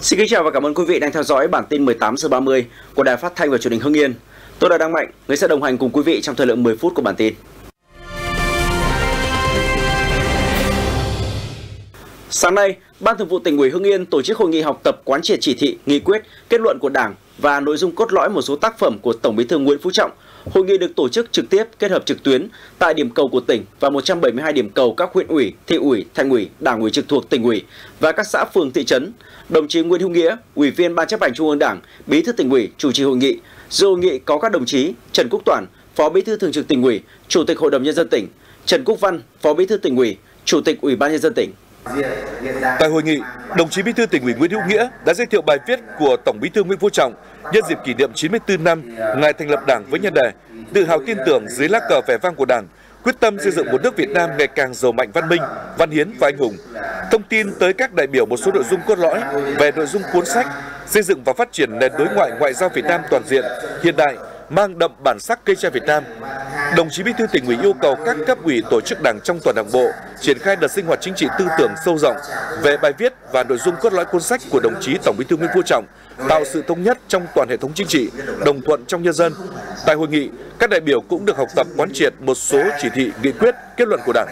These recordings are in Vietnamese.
Xin kính chào và cảm ơn quý vị đang theo dõi bản tin 18 giờ 30 của Đài Phát thanh và Truyền hình Hưng Yên. Tôi là Đăng Mạnh, người sẽ đồng hành cùng quý vị trong thời lượng 10 phút của bản tin. Sáng nay, Ban Thường vụ Tỉnh ủy Hưng Yên tổ chức hội nghị học tập quán triệt chỉ thị, nghị quyết, kết luận của Đảng và nội dung cốt lõi một số tác phẩm của Tổng Bí thư Nguyễn Phú Trọng. Hội nghị được tổ chức trực tiếp kết hợp trực tuyến tại điểm cầu của tỉnh và 172 điểm cầu các huyện ủy, thị ủy, thành ủy, đảng ủy trực thuộc tỉnh ủy và các xã phường thị trấn. Đồng chí Nguyễn Hữu Nghĩa, Ủy viên Ban Chấp hành Trung ương Đảng, Bí thư Tỉnh ủy chủ trì hội nghị. Dự hội nghị có các đồng chí Trần Quốc Toản, Phó Bí thư Thường trực Tỉnh ủy, Chủ tịch Hội đồng Nhân dân tỉnh, Trần Quốc Văn, Phó Bí thư Tỉnh ủy, Chủ tịch Ủy ban Nhân dân tỉnh. Tại hội nghị, đồng chí Bí thư Tỉnh ủy Nguyễn Hữu Nghĩa đã giới thiệu bài viết của Tổng Bí thư Nguyễn Phú Trọng nhân dịp kỷ niệm 94 năm ngày thành lập Đảng với nhan đề tự hào tin tưởng dưới lá cờ vẻ vang của Đảng, quyết tâm xây dựng một nước Việt Nam ngày càng giàu mạnh văn minh, văn hiến và anh hùng. Thông tin tới các đại biểu một số nội dung cốt lõi về nội dung cuốn sách xây dựng và phát triển nền đối ngoại ngoại giao Việt Nam toàn diện, hiện đại, mang đậm bản sắc cây tre Việt Nam. Đồng chí Bí thư Tỉnh ủy yêu cầu các cấp ủy tổ chức Đảng trong toàn Đảng bộ triển khai đợt sinh hoạt chính trị tư tưởng sâu rộng về bài viết và nội dung cốt lõi cuốn sách của đồng chí Tổng Bí thư Nguyễn Phú Trọng, tạo sự thống nhất trong toàn hệ thống chính trị, đồng thuận trong nhân dân. Tại hội nghị, các đại biểu cũng được học tập quán triệt một số chỉ thị, nghị quyết, kết luận của Đảng.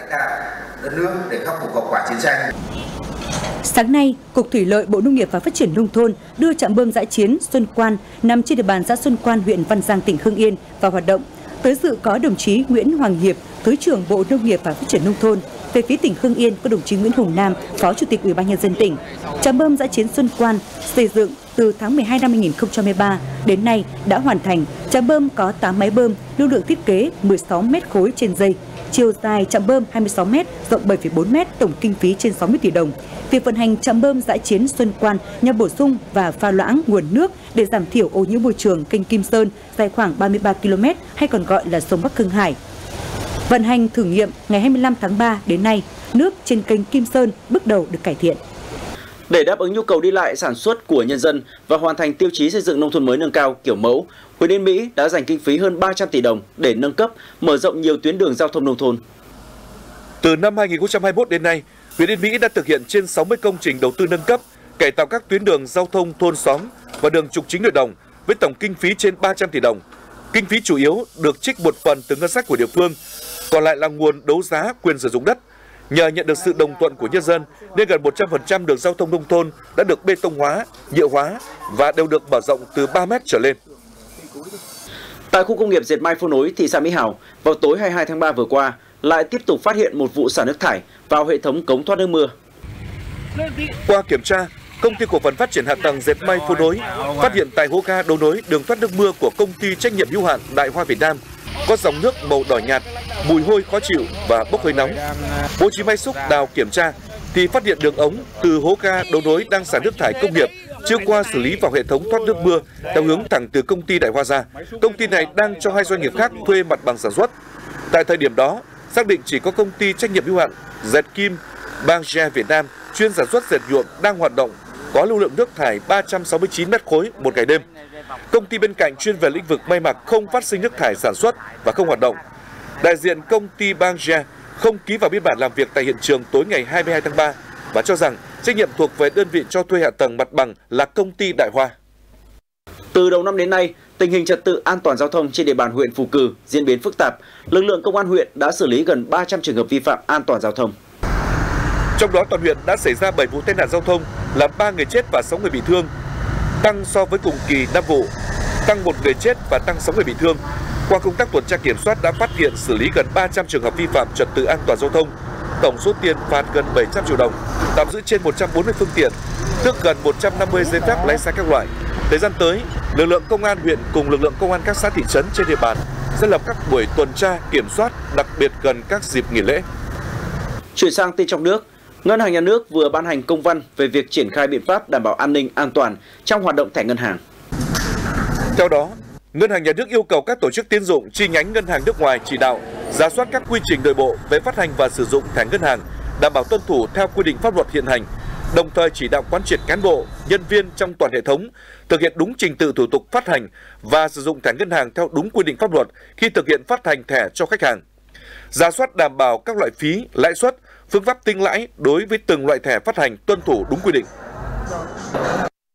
Sáng nay, Cục Thủy lợi Bộ Nông nghiệp và Phát triển Nông thôn đưa trạm bơm dã chiến Xuân Quan nằm trên địa bàn xã Xuân Quan, huyện Văn Giang, tỉnh Hưng Yên vào hoạt động. Tới dự có đồng chí Nguyễn Hoàng Hiệp, Thứ trưởng Bộ Nông nghiệp và Phát triển Nông thôn. Về phía tỉnh Hưng Yên có đồng chí Nguyễn Hùng Nam, Phó Chủ tịch Ủy ban Nhân dân tỉnh. Trạm bơm dã chiến Xuân Quan xây dựng từ tháng 12 năm 2013 đến nay đã hoàn thành. Trạm bơm có 8 máy bơm, lưu lượng thiết kế 16 mét khối trên giây. Chiều dài trạm bơm 26 m, rộng 7,4 m, tổng kinh phí trên 60 tỷ đồng. Việc vận hành trạm bơm dã chiến Xuân Quan nhằm bổ sung và pha loãng nguồn nước để giảm thiểu ô nhiễm môi trường kênh Kim Sơn dài khoảng 33 km hay còn gọi là sông Bắc Hưng Hải. Vận hành thử nghiệm ngày 25 tháng 3 đến nay, nước trên kênh Kim Sơn bước đầu được cải thiện. Để đáp ứng nhu cầu đi lại sản xuất của nhân dân và hoàn thành tiêu chí xây dựng nông thôn mới nâng cao kiểu mẫu, huyện Yên Mỹ đã dành kinh phí hơn 300 tỷ đồng để nâng cấp, mở rộng nhiều tuyến đường giao thông nông thôn. Từ năm 2021 đến nay, huyện Yên Mỹ đã thực hiện trên 60 công trình đầu tư nâng cấp, cải tạo các tuyến đường giao thông thôn xóm và đường trục chính nội đồng với tổng kinh phí trên 300 tỷ đồng. Kinh phí chủ yếu được trích một phần từ ngân sách của địa phương, còn lại là nguồn đấu giá quyền sử dụng đất. Nhờ nhận được sự đồng thuận của nhân dân nên gần 100% đường giao thông nông thôn đã được bê tông hóa, nhựa hóa và đều được mở rộng từ 3 mét trở lên. Tại khu công nghiệp dệt may Phố Nối, thị xã Mỹ Hào, vào tối 22 tháng 3 vừa qua, lại tiếp tục phát hiện một vụ xả nước thải vào hệ thống cống thoát nước mưa. Qua kiểm tra, Công ty cổ phần phát triển hạ tầng dệt may Phố Nối phát hiện tại hố ga đấu nối đường thoát nước mưa của Công ty trách nhiệm hữu hạn Đại Hoa Việt Nam có dòng nước màu đỏ nhạt, mùi hôi khó chịu và bốc hơi nóng. Bố trí máy xúc đào kiểm tra thì phát hiện đường ống từ hố ga đấu nối đang xả nước thải công nghiệp chưa qua xử lý vào hệ thống thoát nước mưa theo hướng thẳng từ công ty Đại Hoa ra. Công ty này đang cho hai doanh nghiệp khác thuê mặt bằng sản xuất. Tại thời điểm đó, xác định chỉ có công ty trách nhiệm hữu hạn Dệt Kim Bangge Việt Nam chuyên sản xuất dệt nhuộm đang hoạt động, có lưu lượng nước thải 369 mét khối một ngày đêm. Công ty bên cạnh chuyên về lĩnh vực may mặc không phát sinh nước thải sản xuất và không hoạt động. Đại diện công ty Bangge không ký vào biên bản làm việc tại hiện trường tối ngày 22 tháng 3 và cho rằng trách nhiệm thuộc về đơn vị cho thuê hạ tầng mặt bằng là công ty Đại Hoa. Từ đầu năm đến nay, tình hình trật tự an toàn giao thông trên địa bàn huyện Phù Cử diễn biến phức tạp. Lực lượng công an huyện đã xử lý gần 300 trường hợp vi phạm an toàn giao thông. Trong đó toàn huyện đã xảy ra 7 vụ tai nạn giao thông, làm 3 người chết và 6 người bị thương, tăng so với cùng kỳ 5 vụ, tăng 1 người chết và tăng 6 người bị thương. Qua công tác tuần tra kiểm soát đã phát hiện xử lý gần 300 trường hợp vi phạm trật tự an toàn giao thông, tổng số tiền phạt gần 700 triệu đồng, tạm giữ trên 140 phương tiện, tước gần 150 giấy phép lái xe các loại. Thời gian tới, lực lượng công an huyện cùng lực lượng công an các xã thị trấn trên địa bàn sẽ lập các buổi tuần tra kiểm soát, đặc biệt gần các dịp nghỉ lễ. Chuyển sang tin trong nước, Ngân hàng Nhà nước vừa ban hành công văn về việc triển khai biện pháp đảm bảo an ninh an toàn trong hoạt động thẻ ngân hàng. Theo đó, Ngân hàng Nhà nước yêu cầu các tổ chức tín dụng chi nhánh ngân hàng nước ngoài chỉ đạo rà soát các quy trình nội bộ về phát hành và sử dụng thẻ ngân hàng, đảm bảo tuân thủ theo quy định pháp luật hiện hành, đồng thời chỉ đạo quán triệt cán bộ, nhân viên trong toàn hệ thống thực hiện đúng trình tự thủ tục phát hành và sử dụng thẻ ngân hàng theo đúng quy định pháp luật khi thực hiện phát hành thẻ cho khách hàng. Rà soát đảm bảo các loại phí, lãi suất, phương pháp tính lãi đối với từng loại thẻ phát hành tuân thủ đúng quy định.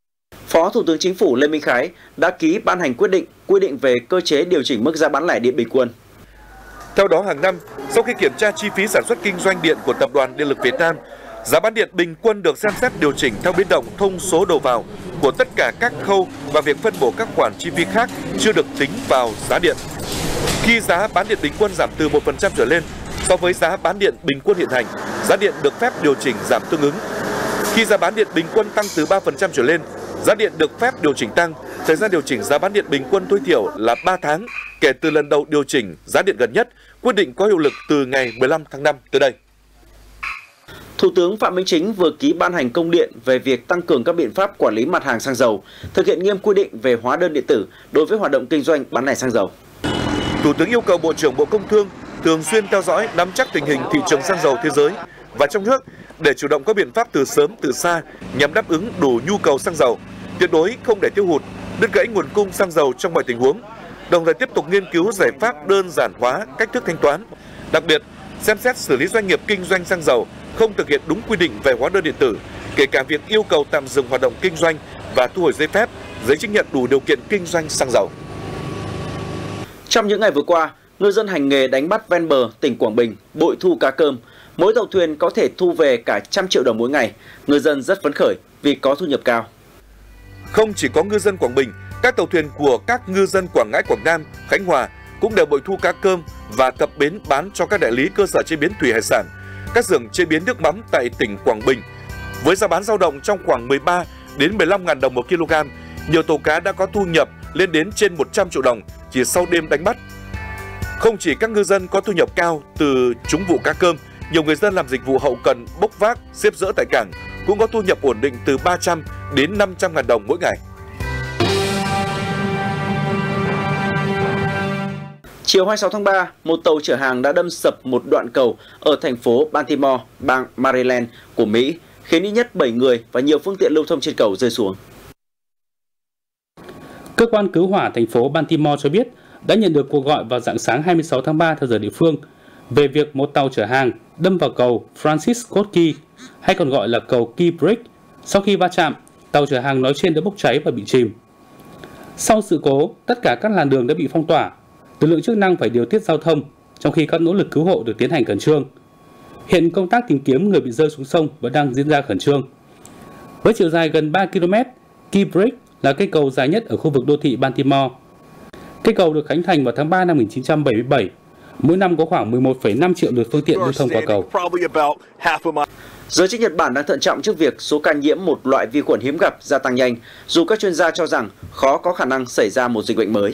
Phó Thủ tướng Chính phủ Lê Minh Khái đã ký ban hành quy định về cơ chế điều chỉnh mức giá bán lẻ điện bình quân. Theo đó, hàng năm, sau khi kiểm tra chi phí sản xuất kinh doanh điện của Tập đoàn Điện lực Việt Nam, giá bán điện bình quân được xem xét điều chỉnh theo biến động thông số đầu vào của tất cả các khâu và việc phân bổ các khoản chi phí khác chưa được tính vào giá điện. Khi giá bán điện bình quân giảm từ 1% trở lên so với giá bán điện bình quân hiện hành, giá điện được phép điều chỉnh giảm tương ứng. Khi giá bán điện bình quân tăng từ 3% trở lên, giá điện được phép điều chỉnh tăng. Thời gian điều chỉnh giá bán điện bình quân tối thiểu là 3 tháng kể từ lần đầu điều chỉnh giá điện gần nhất. Quyết định có hiệu lực từ ngày 15 tháng 5 tới đây. Thủ tướng Phạm Minh Chính vừa ký ban hành công điện về việc tăng cường các biện pháp quản lý mặt hàng xăng dầu, thực hiện nghiêm quy định về hóa đơn điện tử đối với hoạt động kinh doanh bán lẻ xăng dầu. Thủ tướng yêu cầu Bộ trưởng Bộ Công Thương thường xuyên theo dõi, nắm chắc tình hình thị trường xăng dầu thế giới và trong nước để chủ động có biện pháp từ sớm từ xa nhằm đáp ứng đủ nhu cầu xăng dầu, tuyệt đối không để thiếu hụt, đứt gãy nguồn cung xăng dầu trong mọi tình huống. Đồng thời tiếp tục nghiên cứu giải pháp đơn giản hóa cách thức thanh toán, đặc biệt xem xét xử lý doanh nghiệp kinh doanh xăng dầu không thực hiện đúng quy định về hóa đơn điện tử, kể cả việc yêu cầu tạm dừng hoạt động kinh doanh và thu hồi giấy phép, giấy chứng nhận đủ điều kiện kinh doanh xăng dầu. Trong những ngày vừa qua, ngư dân hành nghề đánh bắt ven bờ tỉnh Quảng Bình bội thu cá cơm, mỗi tàu thuyền có thể thu về cả 100 triệu đồng mỗi ngày. Ngư dân rất phấn khởi vì có thu nhập cao. Không chỉ có ngư dân Quảng Bình, các tàu thuyền của các ngư dân Quảng Ngãi, Quảng Nam, Khánh Hòa cũng đều bội thu cá cơm và cập bến bán cho các đại lý cơ sở chế biến thủy hải sản, các xưởng chế biến nước mắm tại tỉnh Quảng Bình. Với giá bán dao động trong khoảng 13 đến 15.000 đồng một kg, nhiều tàu cá đã có thu nhập lên đến trên 100 triệu đồng chỉ sau đêm đánh bắt. Không chỉ các ngư dân có thu nhập cao từ trúng vụ cá cơm, nhiều người dân làm dịch vụ hậu cần, bốc vác, xếp dỡ tại cảng cũng có thu nhập ổn định từ 300 đến 500.000 đồng mỗi ngày. Chiều 26 tháng 3, một tàu chở hàng đã đâm sập một đoạn cầu ở thành phố Baltimore, bang Maryland của Mỹ, khiến ít nhất 7 người và nhiều phương tiện lưu thông trên cầu rơi xuống. Cơ quan cứu hỏa thành phố Baltimore cho biết đã nhận được cuộc gọi vào rạng sáng 26 tháng 3 theo giờ địa phương về việc một tàu chở hàng đâm vào cầu Francis Scott Key, hay còn gọi là cầu Key Bridge. Sau khi va chạm, tàu chở hàng nói trên đã bốc cháy và bị chìm. Sau sự cố, tất cả các làn đường đã bị phong tỏa. Lực lượng chức năng phải điều tiết giao thông, trong khi các nỗ lực cứu hộ được tiến hành khẩn trương. Hiện công tác tìm kiếm người bị rơi xuống sông vẫn đang diễn ra khẩn trương. Với chiều dài gần 3 km, Key Bridge là cây cầu dài nhất ở khu vực đô thị Baltimore. Cây cầu được khánh thành vào tháng 3 năm 1977. Mỗi năm có khoảng 11,5 triệu lượt phương tiện lưu thông qua cầu. Giới chức Nhật Bản đang thận trọng trước việc số ca nhiễm một loại vi khuẩn hiếm gặp gia tăng nhanh, dù các chuyên gia cho rằng khó có khả năng xảy ra một dịch bệnh mới.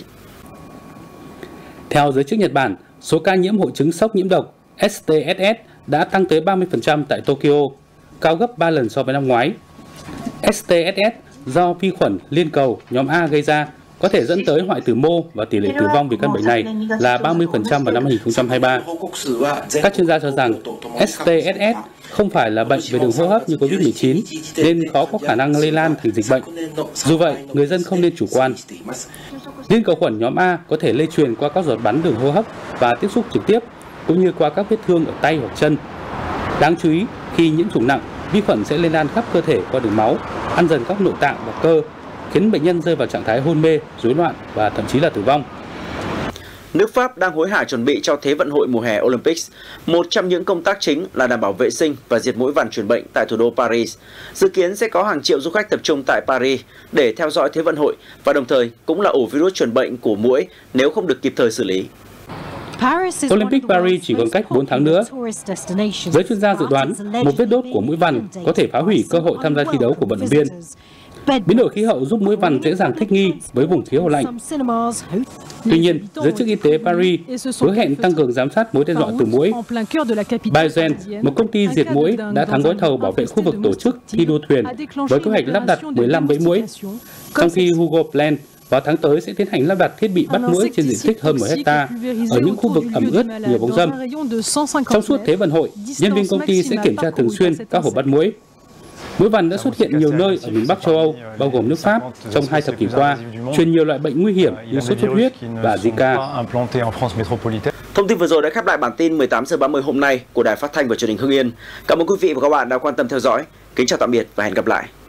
Theo giới chức Nhật Bản, số ca nhiễm hội chứng sốc nhiễm độc STSS đã tăng tới 30% tại Tokyo, cao gấp 3 lần so với năm ngoái. STSS do vi khuẩn liên cầu nhóm A gây ra có thể dẫn tới hoại tử mô và tỷ lệ tử vong vì căn bệnh này là 30% vào năm 2023. Các chuyên gia cho rằng STSS không phải là bệnh về đường hô hấp như COVID-19 nên khó có khả năng lây lan thành dịch bệnh. Dù vậy, người dân không nên chủ quan. Liên cầu khuẩn nhóm A có thể lây truyền qua các giọt bắn đường hô hấp và tiếp xúc trực tiếp, cũng như qua các vết thương ở tay hoặc chân. Đáng chú ý, khi nhiễm chủng nặng, vi khuẩn sẽ lây lan khắp cơ thể qua đường máu, ăn dần các nội tạng và cơ, khiến bệnh nhân rơi vào trạng thái hôn mê, rối loạn và thậm chí là tử vong. Nước Pháp đang hối hả chuẩn bị cho Thế vận hội mùa hè Olympics. Một trong những công tác chính là đảm bảo vệ sinh và diệt muỗi vằn truyền bệnh tại thủ đô Paris. Dự kiến sẽ có hàng triệu du khách tập trung tại Paris để theo dõi Thế vận hội và đồng thời cũng là ổ virus truyền bệnh của muỗi nếu không được kịp thời xử lý. Olympic Paris chỉ còn cách 4 tháng nữa. Giới chuyên gia dự đoán một vết đốt của muỗi vằn có thể phá hủy cơ hội tham gia thi đấu của vận động viên. Biến đổi khí hậu giúp muỗi vằn dễ dàng thích nghi với vùng khí hậu lạnh. Tuy nhiên, giới chức y tế Paris hứa hẹn tăng cường giám sát mối đe dọa từ muỗi. Biogen, một công ty diệt muỗi, đã thắng gói thầu bảo vệ khu vực tổ chức thi đua thuyền với kế hoạch lắp đặt 15 bẫy muỗi, trong khi Hugo Plan vào tháng tới sẽ tiến hành lắp đặt thiết bị bắt muỗi trên diện tích hơn 1 hectare ở những khu vực ẩm ướt nhiều bóng râm. Trong suốt Thế vận hội, nhân viên công ty sẽ kiểm tra thường xuyên các hồ bắt muỗi. Muỗi vằn đã xuất hiện nhiều nơi ở miền Bắc châu Âu, bao gồm nước Pháp, trong 2 thập kỷ qua, truyền nhiều loại bệnh nguy hiểm như sốt xuất huyết và Zika. Thông tin vừa rồi đã khép lại bản tin 18h30 hôm nay của Đài Phát thanh và Truyền hình Hưng Yên. Cảm ơn quý vị và các bạn đã quan tâm theo dõi. Kính chào tạm biệt và hẹn gặp lại.